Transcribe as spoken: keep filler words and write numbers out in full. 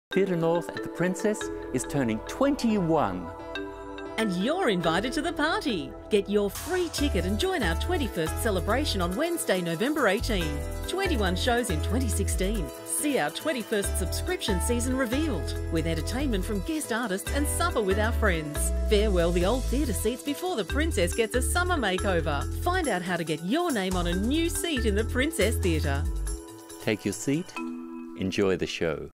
Theatre North at the Princess is turning twenty-one. And you're invited to the party. Get your free ticket and join our twenty-first celebration on Wednesday, November eighteenth. twenty-one shows in twenty sixteen. See our twenty-first subscription season revealed, with entertainment from guest artists and supper with our friends. Farewell the old theatre seats before the Princess gets a summer makeover. Find out how to get your name on a new seat in the Princess Theatre. Take your seat, enjoy the show.